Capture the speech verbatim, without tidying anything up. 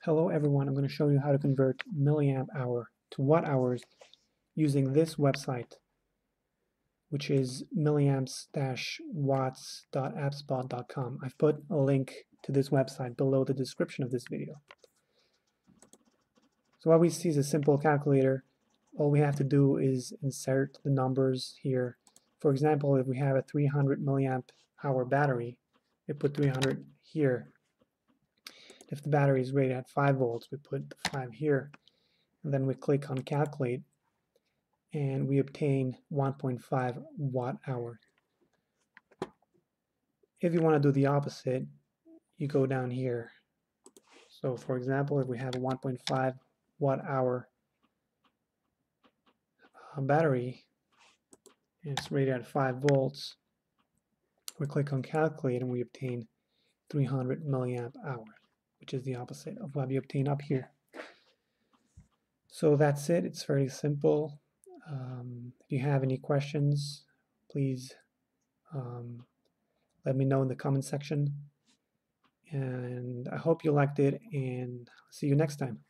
Hello everyone, I'm going to show you how to convert milliamp hour to watt hours using this website, which is milliamps dash watts dot appspot dot com. I've put a link to this website below the description of this video. So what we see is a simple calculator. All we have to do is insert the numbers here. For example, if we have a three hundred milliamp hour battery, we put three hundred here. If the battery is rated at five volts, we put the five here, and then we click on calculate, and we obtain one point five watt hour. If you want to do the opposite, you go down here. So for example, if we have a one point five watt hour uh, battery, and it's rated at five volts, we click on calculate and we obtain three hundred milliamp hours, which is the opposite of what we obtain up here. So that's it. It's very simple. Um, if you have any questions, please um, let me know in the comment section. And I hope you liked it, and see you next time.